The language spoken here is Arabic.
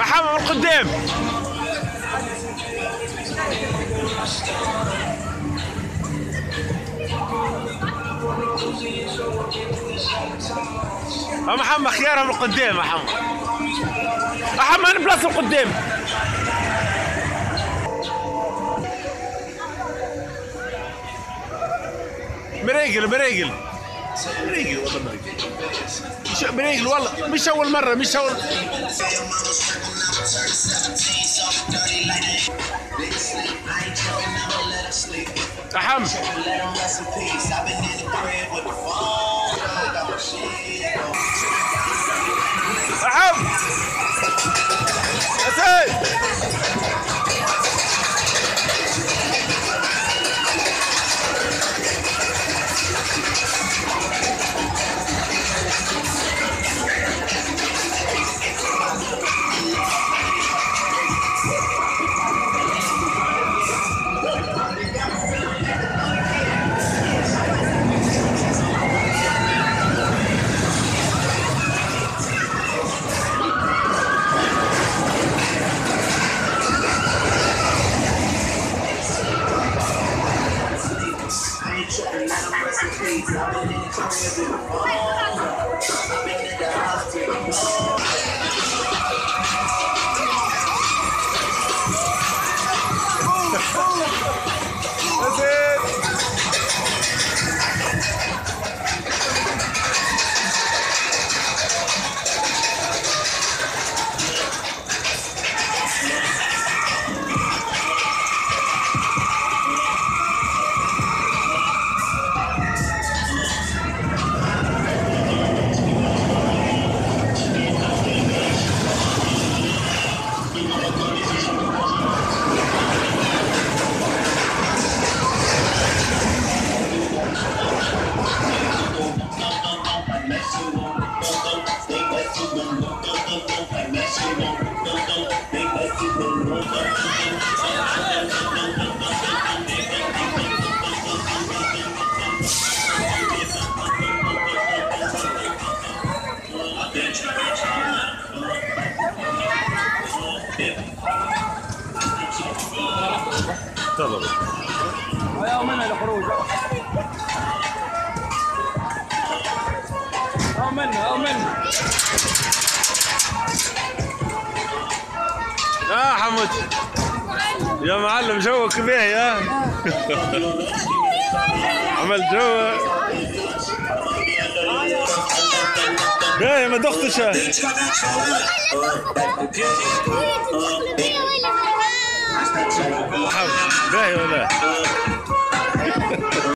محمد من قدام. محمد خيارها من قدام. محمد بلاص القدام. مريقل والله مريقل والله مش اول مره مش اول. أحم أحم أسد تفضل. يا منها الخروج. منها. حمود يا معلم جوك باهي يا عمل جو باهي ما دختش باهي ولا